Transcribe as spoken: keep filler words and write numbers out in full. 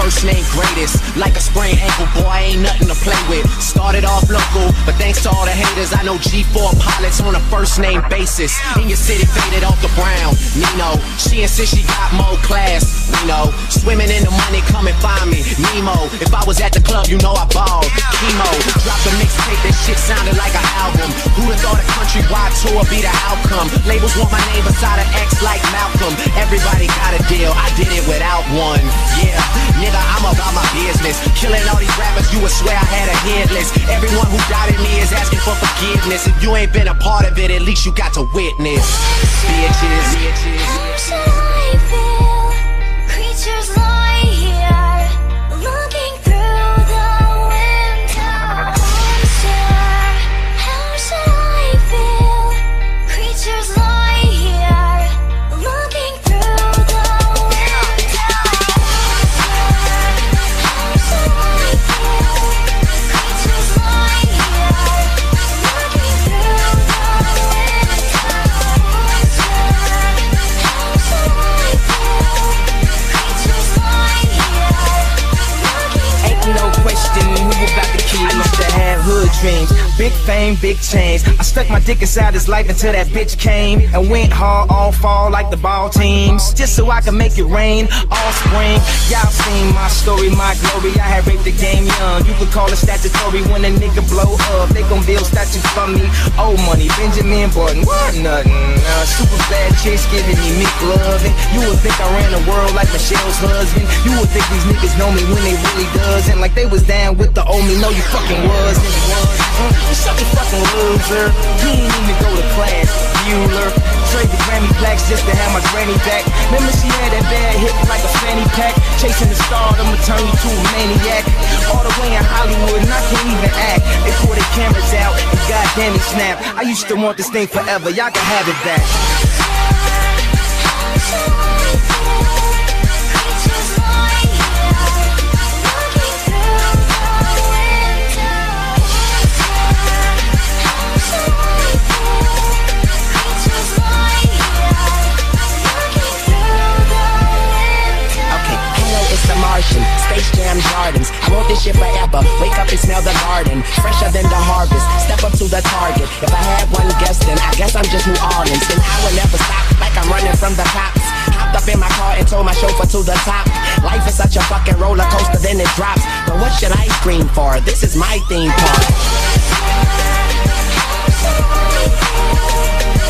first name greatest. Like a sprained ankle, boy, I ain't nothing to play with. Started off local, but thanks to all the haters, I know G four pilots on a first name basis. In your city, faded off the brown. Nino, she insists she got more class. We know, swimming in the money, come and find me. Nemo, if I was at the club, you know I balled. Chemo, dropped a mixtape, that shit sounded like an album. Who'da thought a countrywide tour be the outcome? Labels want my name beside an X like Malcolm. Everybody got a deal, I did it without one. Yeah, nigga, I'm about my business. Killing all these rappers, you would swear I had a hit list. Everyone who doubted me is asking for forgiveness. If you ain't been a part of it, at least you got to witness. Bitches, bitches. How shall I feel? Creatures lie here, looking through the window. How shall I feel? Creatures lie here, looking through the window. How shall I feel? Creatures lie here, looking through the window. How shall I feel? Creatures lie here, looking Ain't no question who about to kill. I used to have hood dreams, big fame, big change. I stuck my dick inside his life until that bitch came and went hard all fall like the ball teams, just so I could make it rain all spring. Y'all seen my story, my glory. I had raped the game young. You could call it statutory when a nigga blow up. They gon' build statues for me. Old money, Benjamin Button, what nothing. Uh, super bad chicks giving me meat loving. You would think I ran the world like Michelle's husband. You would think these niggas know me when they really doesn't. Like they was down with the old me. No, you fucking wasn't. Uh, you such a fucking loser. You ain't even go to class. Bueller. Trade the Grammy plaques just to have my granny back. Remember she had that bad hip like a fanny pack. Chasing the star, I'ma turn you to a maniac. All the way in Hollywood and I can't even act. They pull their cameras out and goddamn it snap. I used to want this thing forever, y'all can have it back. How shall I feel? Creatures lie here, looking through the window. How shall I feel? Creatures lie here, looking through the window. Okay, hello, it's the Martian, Space Jam Gardens. I want this shit forever, wake up and smell the garden. Fresher than the harvest, step up to the target. If I had one guess, then I guess I'm just New Orleans. Then I will never stop, like I'm running from the cops. Hopped up in my car and told my chauffeur to the top. Life is such a fucking roller coaster, then it drops. But what should I scream for? This is my theme park. How shall I feel?